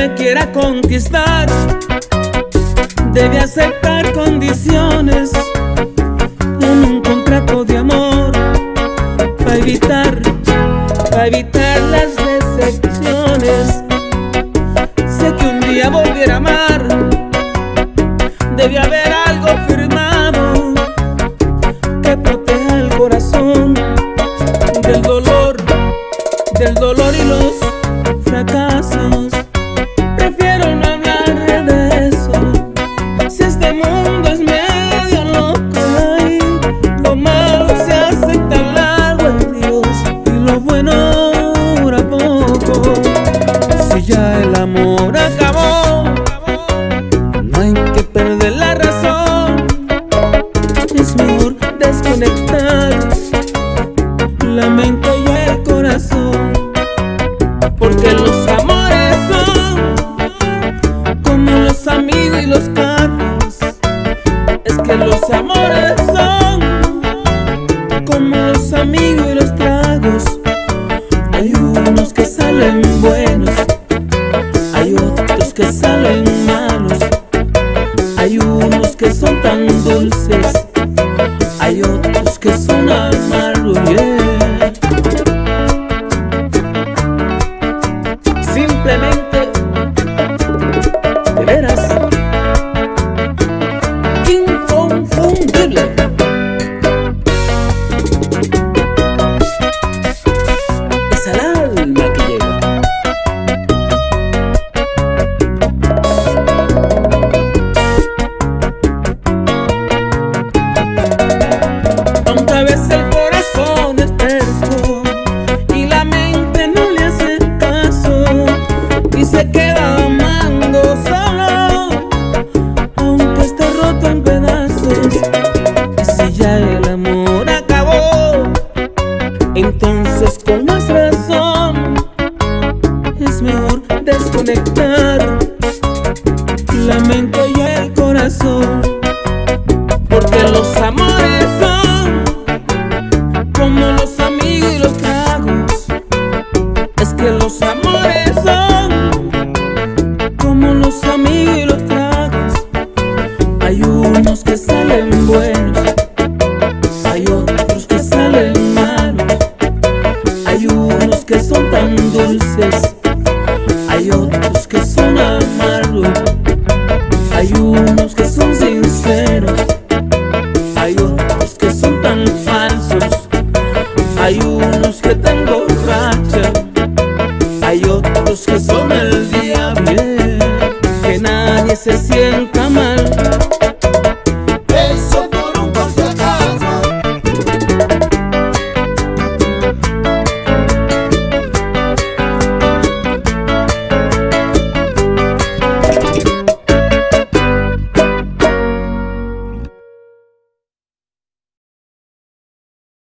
me quiera conquistar, debe aceptar condiciones en un contrato de amor para evitar las decepciones. Sé que un día volviera a amar, debe haber algo firmado que proteja el corazón del dolor y los fracasos. Prefiero no hablar de eso, si este mundo es medio loco y lo malo se hace tan largo en Dios y lo bueno dura poco. Si ya el amor acabó, no hay que perder la razón, es mejor desconectar la mente y el corazón, porque los amores son como los amigos y los carros. Es que los amores son como los amigos y los tragos. Hay unos que salen buenos, hay otros que salen malos, hay unos que son tan dulces, hay otros que son amargos, yeah. Simplemente, de veras, inconfundible. Es al alma que llega. Aunque a veces el corazón es terco y la mente no le hace caso y se queda amando solo, aunque esté roto en pedazos. Y si ya el amor acabó, entonces con más razón es mejor desconectar la mente y el corazón, porque los amores son como los amigos y los tragos. Es que los amores son como los amigos y los tragos. Hay unos que salen buenos, hay otros que salen malos, hay unos que son tan dulces, hay otros que son amargos, hay unos que son sinceros, hay otros que son tan falsos, hay unos que tan borrachos.